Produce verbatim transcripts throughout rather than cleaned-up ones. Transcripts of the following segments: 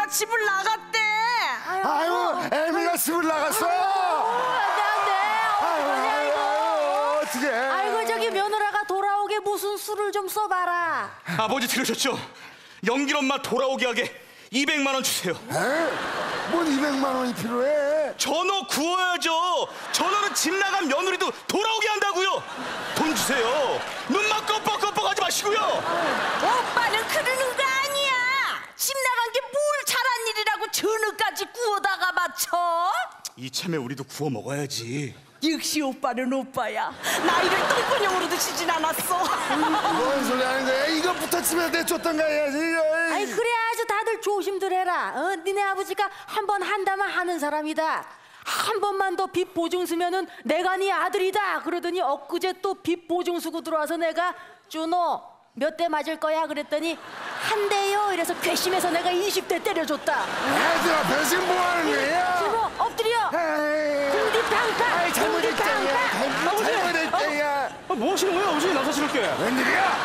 집을 나갔대. 아유, 아유 애미가 집을 나갔어. 안돼 안돼. 아유, 아유, 어떻게? 아이고 저기 며느라가 돌아오게 무슨 수를 좀 써봐라. 아버지 들으셨죠? 영길 엄마 돌아오게 하게 이백만 원 주세요. 에? 뭔 이백만 원이 필요해? 전어 구워야죠. 전어는 집 나간 며느리도 돌아오게 한다고요. 돈 주세요. 눈만 껌뻑껌뻑하지 마시고요. 오빠는 그러는 거 아니야. 집 나간 게 뭘 잘한 일이라고 전어까지 구워다가 맞춰? 이참에 우리도 구워 먹어야지. 역시 오빠는 오빠야. 나이를 똥구녕으로 드시진 않았어. 뭔 소리 하는 거야? 이것부터 집에 내쫓던가 해야지. 아이 그래야지 다들 조심들 해라. 어? 니네 아버지가 한 번 한다면 하는 사람이다. 한 번만 더 빚 보증 쓰면은 내가 네 아들이다 그러더니 엊그제 또 빚 보증 쓰고 들어와서 내가 준호 몇 대 맞을 거야 그랬더니 한 대요 이래서 괘씸해서 내가 이십 대 때려줬다. 애들 앞에서 지금 뭐 하는 거야? 준호 엎드려. 궁디 팡팡. 아이 잘못했잖아. 잘못했잖아. 아, 뭐 하시는 거예요, 아버지? 남사스럽게. 웬일이야?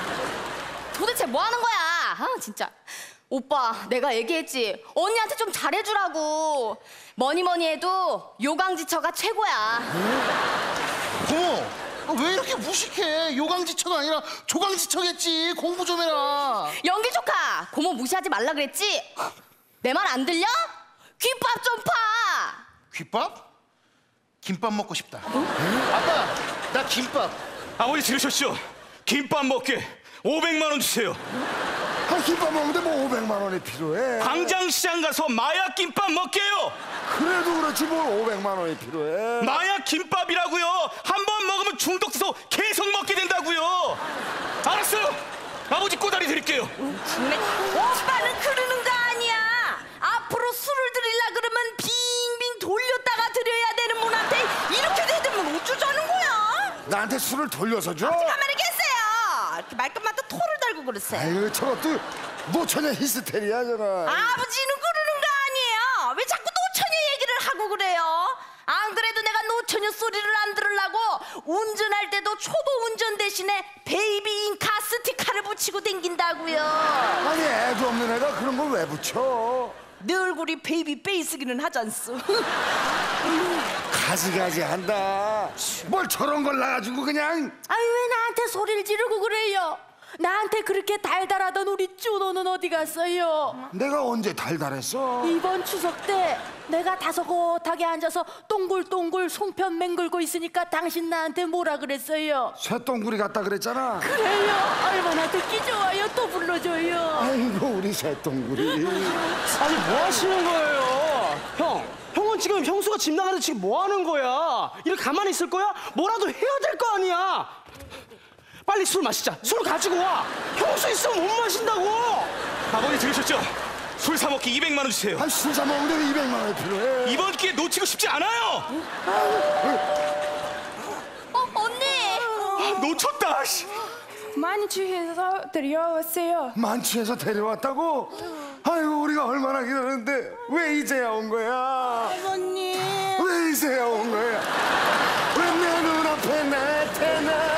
도대체 뭐 하는 거야? 아 진짜. 오빠 내가 얘기했지. 언니한테 좀 잘해주라고. 뭐니 뭐니 해도 요강지처가 최고야. 고모, 어, 왜 이렇게 무식해? 요강지처가 아니라 조강지처겠지. 공부 좀 해라. 연기 조카 고모 무시하지 말라 그랬지? 내 말 안 들려? 귓밥 좀 파. 귓밥? 김밥 먹고 싶다. 아빠, 나 김밥. 아버지 들으셨죠? 김밥 먹게 오백만 원 주세요. 한 김밥 먹는데 뭐 오백만 원이 필요해? 광장시장 가서 마약 김밥 먹게요. 그래도 그렇지 뭘 오백만 원이 필요해? 마약 김밥이라고요. 한 번 먹으면 중독돼서 계속 먹게 된다고요. 알았어요. 아버지 꼬다리 드릴게요. 오빠는 그러는 거 아니야. 앞으로 술을 드리려 그러면 빙빙 돌렸다가 드려야 되는 분한테 이렇게 대들면 어쩌자는 거야? 나한테 술을 돌려서 줘? 가만히 계세요. 이렇게 말끝마다 토를 달고 그러세요. 아유 저것도 노처녀 히스테리아잖아. 아버지는 그러는 거 아니에요. 왜 자꾸 노처녀 얘기를 하고 그래요? 안 그래도 내가 노처녀 소리를 안 들으려고 운전할 때도 초보 운전 대신에 베이비 인카 스티커를 붙이고 댕긴다고요. 아니 애도 없는 애가 그런 걸 왜 붙여? 내 얼굴이 베이비 페이스기는 하잖소. 가지가지 한다. 뭘 저런 걸 놔가지고 그냥. 아유 왜 나한테 소리를 지르고 그래요? 나한테 그렇게 달달하던 우리 준호는 어디 갔어요? 내가 언제 달달했어? 이번 추석 때 내가 다소곳하게 앉아서 동글동글 송편 맹글고 있으니까 당신 나한테 뭐라 그랬어요? 쇠똥구리 같다 그랬잖아. 그래요? 얼마나 듣기 좋아요. 또 불러줘요. 아이고 우리 쇠똥구리. 아니, 뭐 하시는 거예요? 형, 형은 지금 형수가 집 나가는데 지금 뭐 하는 거야? 이렇게 가만히 있을 거야? 뭐라도 해야 될 거 아니야? 빨리 술 마시자. 술 가지고 와. 형수 있으면 못 마신다고. 아버지 들으셨죠? 술 사 먹기 이백만 원 주세요. 한 술 사 먹는데 왜 이백만 원이 필요해? 이번 기회 놓치고 싶지 않아요. 어 언니. 아, 놓쳤다. 씨. 만취해서 데려왔어요. 만취해서 데려왔다고? 아이고 우리가 얼마나 기다렸는데 왜 이제야 온 거야? 아버님. 왜 이제야 온 거야? 왜 내 눈앞에 나타나?